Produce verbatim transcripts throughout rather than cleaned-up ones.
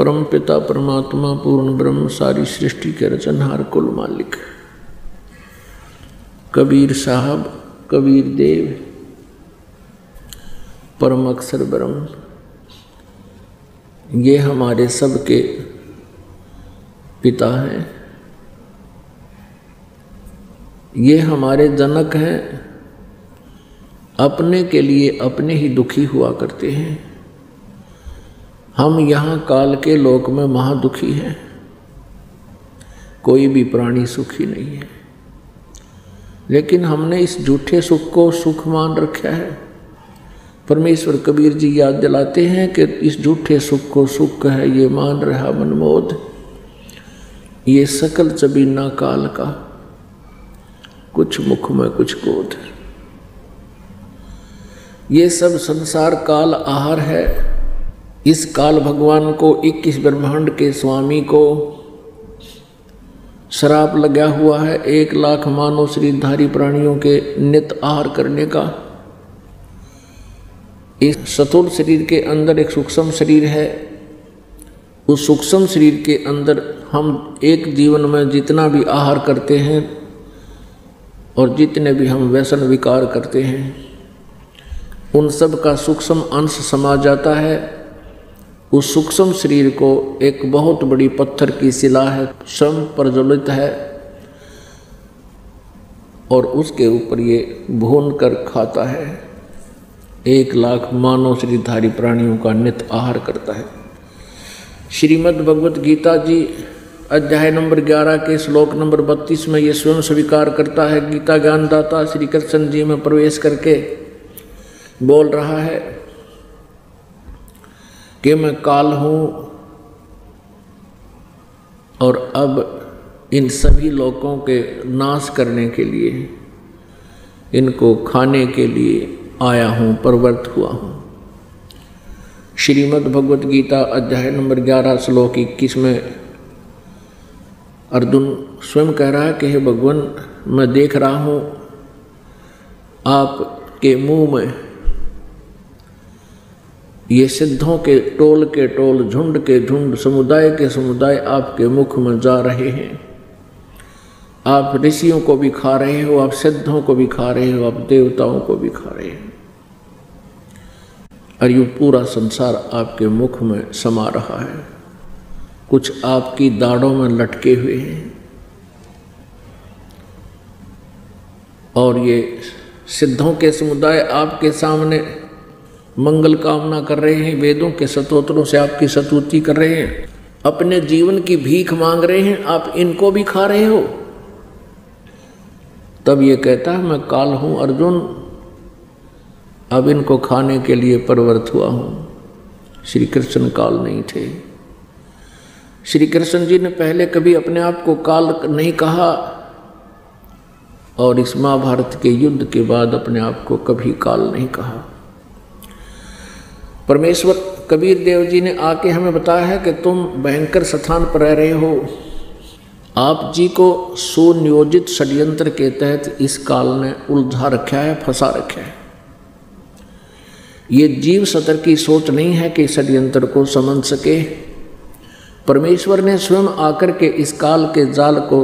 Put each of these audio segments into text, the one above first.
परम पिता परमात्मा पूर्ण ब्रह्म सारी सृष्टि के रचनहार कुल मालिक कबीर साहब कबीर देव परम अक्षर ब्रह्म, ये हमारे सबके पिता हैं, ये हमारे जनक हैं। अपने के लिए अपने ही दुखी हुआ करते हैं। हम यहाँ काल के लोक में महादुखी हैं, कोई भी प्राणी सुखी नहीं है। लेकिन हमने इस झूठे सुख को सुख मान रखा है। परमेश्वर कबीर जी याद दिलाते हैं कि इस झूठे सुख को सुख है ये मान रहा मनमोद, ये सकल चबीना काल का, कुछ मुख में कुछ गोद। ये सब संसार काल आहार है। इस काल भगवान को, इक्कीस ब्रह्मांड के स्वामी को श्राप लगा हुआ है एक लाख मानव शरीरधारी प्राणियों के नित आहार करने का। इस स्थूल शरीर के अंदर एक सूक्ष्म शरीर है। उस सूक्ष्म शरीर के अंदर हम एक जीवन में जितना भी आहार करते हैं और जितने भी हम व्यसन विकार करते हैं, उन सब का सूक्ष्म अंश समा जाता है। उस सूक्ष्म शरीर को एक बहुत बड़ी पत्थर की शिला है, स्वयं प्रज्वलित है, और उसके ऊपर ये भून कर खाता है। एक लाख मानव शरीरधारी प्राणियों का नित आहार करता है। श्रीमद् भगवत गीता जी अध्याय नंबर ग्यारह के श्लोक नंबर बत्तीस में ये स्वयं स्वीकार करता है। गीता ज्ञानदाता श्री कृष्ण जी में प्रवेश करके बोल रहा है कि मैं काल हूँ और अब इन सभी लोगों के नाश करने के लिए, इनको खाने के लिए आया हूँ, प्रवृत्त हुआ हूँ। श्रीमद् भगवत गीता अध्याय नंबर ग्यारह श्लोक इक्कीस में अर्जुन स्वयं कह रहा है कि हे भगवान, मैं देख रहा हूँ आपके मुंह में ये सिद्धों के टोल के टोल, झुंड के झुंड, समुदाय के समुदाय आपके मुख में जा रहे हैं। आप ऋषियों को भी खा रहे हो, आप सिद्धों को भी खा रहे हो, आप देवताओं को भी खा रहे हो, और ये पूरा संसार आपके मुख में समा रहा है। कुछ आपकी दाढ़ों में लटके हुए हैं और ये सिद्धों के समुदाय आपके सामने मंगल कामना कर रहे हैं, वेदों के स्तोत्रों से आपकी स्तुति कर रहे हैं, अपने जीवन की भीख मांग रहे हैं, आप इनको भी खा रहे हो। तब ये कहता है मैं काल हूँ अर्जुन, अब इनको खाने के लिए प्रवृत्त हुआ हूँ। श्री कृष्ण काल नहीं थे। श्री कृष्ण जी ने पहले कभी अपने आप को काल नहीं कहा, और इस महाभारत के युद्ध के बाद अपने आप को कभी काल नहीं कहा। परमेश्वर कबीर देव जी ने आके हमें बताया है कि तुम भयंकर स्थान पर रह रहे हो। आप जी को सुनियोजित षड्यंत्र के तहत इस काल ने उलझा रखा है, फंसा रखा है। ये जीव सतर की सोच नहीं है कि षड्यंत्र को समझ सके। परमेश्वर ने स्वयं आकर के इस काल के जाल को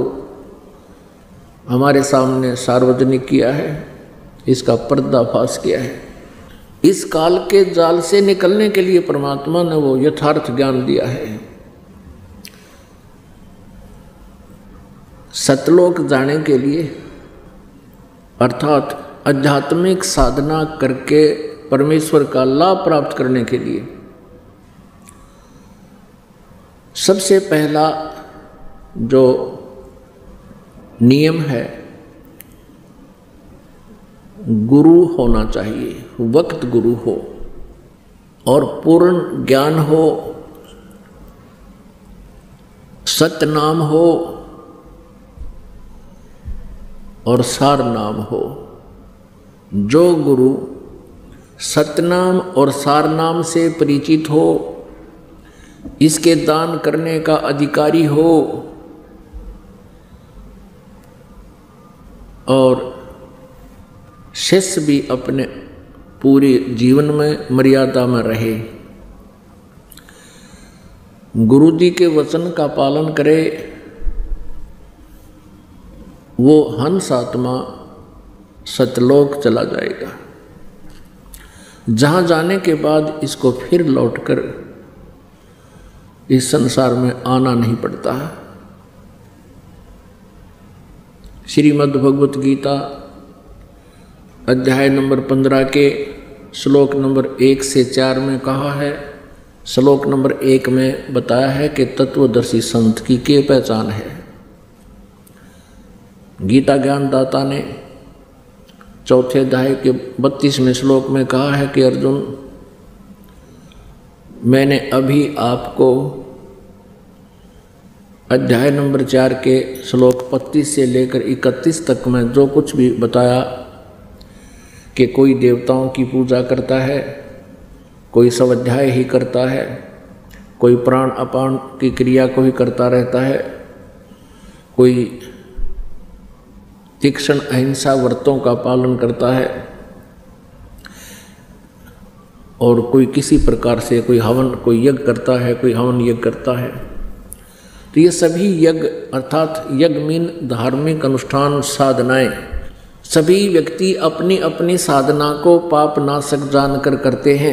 हमारे सामने सार्वजनिक किया है, इसका पर्दाफाश किया है। इस काल के जाल से निकलने के लिए परमात्मा ने वो यथार्थ ज्ञान दिया है। सतलोक जाने के लिए, अर्थात आध्यात्मिक साधना करके परमेश्वर का लाभ प्राप्त करने के लिए सबसे पहला जो नियम है, गुरु होना चाहिए। वक्त गुरु हो और पूर्ण ज्ञान हो, सतनाम हो और सार नाम हो। जो गुरु सतनाम और सार नाम से परिचित हो, इसके दान करने का अधिकारी हो और शिष्य भी अपने पूरे जीवन में मर्यादा में रहे, गुरु जी के वचन का पालन करे वो हंस आत्मा सतलोक चला जाएगा, जहाँ जाने के बाद इसको फिर लौटकर इस संसार में आना नहीं पड़ता है। श्रीमद् भगवत गीता अध्याय नंबर पंद्रह के श्लोक नंबर एक से चार में कहा है, श्लोक नंबर एक में बताया है कि तत्वदर्शी संत की क्या पहचान है। गीता ज्ञानदाता ने चौथे अध्याय के बत्तीसवें श्लोक में कहा है कि अर्जुन, मैंने अभी आपको अध्याय नंबर चार के श्लोक पच्चीस से लेकर इकतीस तक में जो कुछ भी बताया कि कोई देवताओं की पूजा करता है, कोई स्वाध्याय ही करता है, कोई प्राण अपान की क्रिया को ही करता रहता है, कोई तीक्ष्ण अहिंसा व्रतों का पालन करता है और कोई किसी प्रकार से कोई हवन कोई यज्ञ करता है, कोई हवन यज्ञ करता है। तो ये सभी यज्ञ अर्थात यज्ञ मीन धार्मिक अनुष्ठान साधनाएं सभी व्यक्ति अपनी अपनी साधना को पाप नाशक जानकर करते हैं।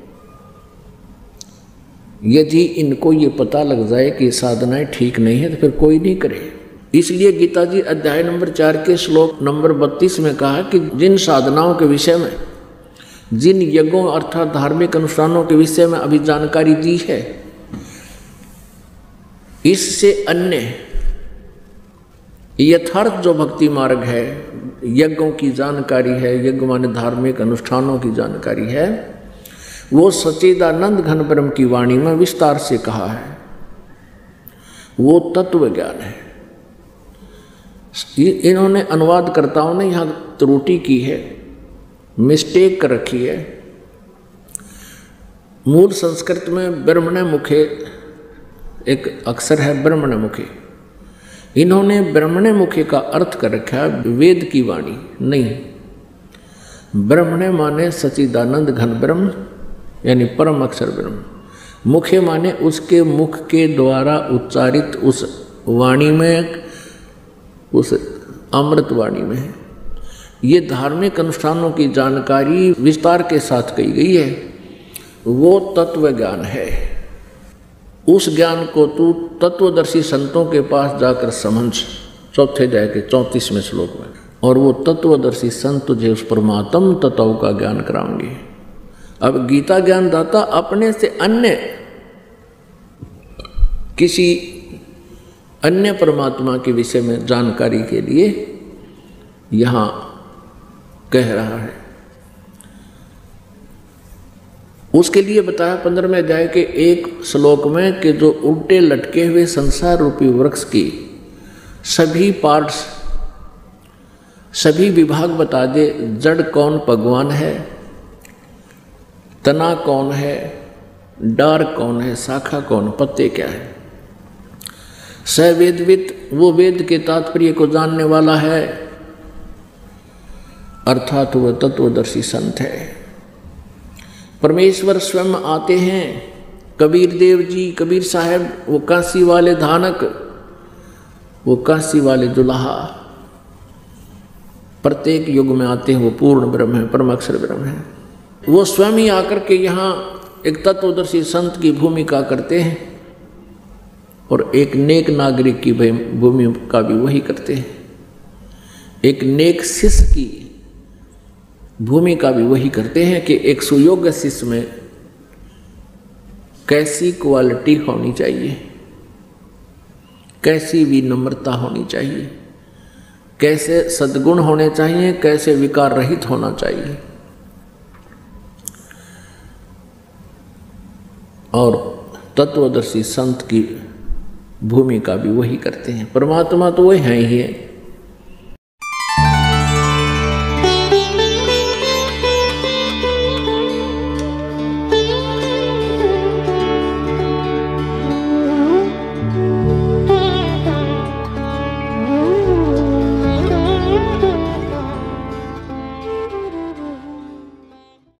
यदि इनको ये पता लग जाए कि साधनाएं ठीक नहीं है तो फिर कोई नहीं करे। इसलिए गीता जी अध्याय नंबर चार के श्लोक नंबर बत्तीस में कहा कि जिन साधनाओं के विषय में, जिन यज्ञों अर्थात धार्मिक अनुष्ठानों के विषय में अभी जानकारी दी है, इससे अन्य यथार्थ जो भक्ति मार्ग है, यज्ञों की जानकारी है, यज्ञ माने धार्मिक अनुष्ठानों की जानकारी है, वो सच्चिदानंद घन ब्रह्म की वाणी में विस्तार से कहा है। वो तत्व ज्ञान है। इन्होंने अनुवादकर्ताओं ने यहाँ त्रुटि की है, मिस्टेक कर रखी है। मूल संस्कृत में ब्रह्मणे मुखे एक अक्षर है, ब्रह्मणे मुखे। इन्होंने ब्रह्मणे मुखे का अर्थ कर रखा है वेद की वाणी नहीं। ब्रह्मणे माने सच्चिदानंद घन ब्रह्म यानी परम अक्षर ब्रह्म, मुखे माने उसके मुख के द्वारा उच्चारित उस वाणी में, उस अमृत वाणी में है। ये धार्मिक अनुष्ठानों की जानकारी विस्तार के साथ कही गई है, वो तत्व ज्ञान है। उस ज्ञान को तू तत्वदर्शी संतों के पास जाकर समझ, चौथे अध्याय के चौंतीसवें श्लोक में। और वो तत्वदर्शी संत तुझे उस परमात्म तत्व का ज्ञान कराएंगे। अब गीता ज्ञानदाता अपने से अन्य किसी अन्य परमात्मा के विषय में जानकारी के लिए यहाँ कह रहा है। उसके लिए बताया पंद्रहवें अध्याय के एक श्लोक में कि जो उल्टे लटके हुए संसार रूपी वृक्ष की सभी पार्ट्स, सभी विभाग बता दे। जड़ कौन भगवान है, तना कौन है, डार कौन है, शाखा कौन, पत्ते क्या है। स वेदविद वो वेद के तात्पर्य को जानने वाला है, अर्थात वह तत्वदर्शी संत है। परमेश्वर स्वयं आते हैं। कबीर देव जी, कबीर साहब, वो काशी वाले धानक, वो काशी वाले दुल्हा प्रत्येक युग में आते हैं। वो पूर्ण ब्रह्म है, परम अक्षर ब्रह्म है। वो स्वयं ही आकर के यहाँ एक तत्वदर्शी संत की भूमिका करते हैं और एक नेक नागरिक की भूमिका भी वही करते हैं। एक नेक शिष्य की भूमिका भी वही करते हैं कि एक सुयोग्य शिष्य में कैसी क्वालिटी होनी चाहिए, कैसी विनम्रता होनी चाहिए, कैसे सद्गुण होने चाहिए, कैसे विकार रहित होना चाहिए। और तत्वदर्शी संत की भूमिका भी वही करते हैं। परमात्मा तो वही है ही है,